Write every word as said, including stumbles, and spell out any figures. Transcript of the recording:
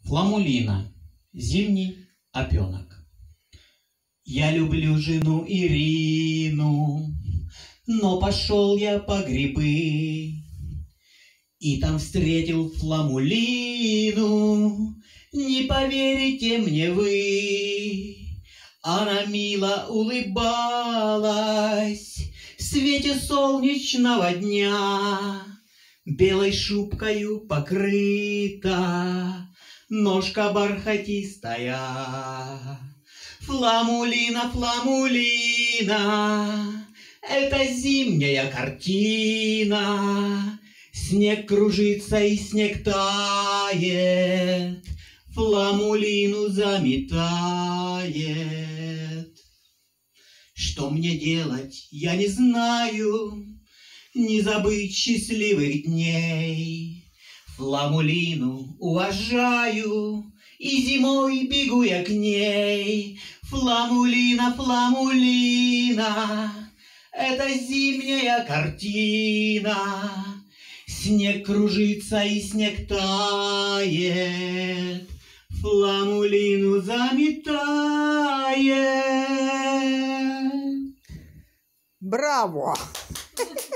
Фламулина. Зимний опенок. Я люблю жену Ирину, но пошел я по грибы, и там встретил Фламулину, не поверите мне вы. Она мило улыбалась в свете солнечного дня, белой шубкою покрыта, ножка бархатистая. Фламулина, Фламулина, это зимняя картина. Снег кружится и снег тает, Фламулину заметает. Что мне делать, я не знаю, не забыть счастливых дней. Фламулину уважаю, и зимой бегу я к ней. Фламулина, Фламулина, это зимняя картина. Снег кружится и снег тает, Фламулину заметает. Браво!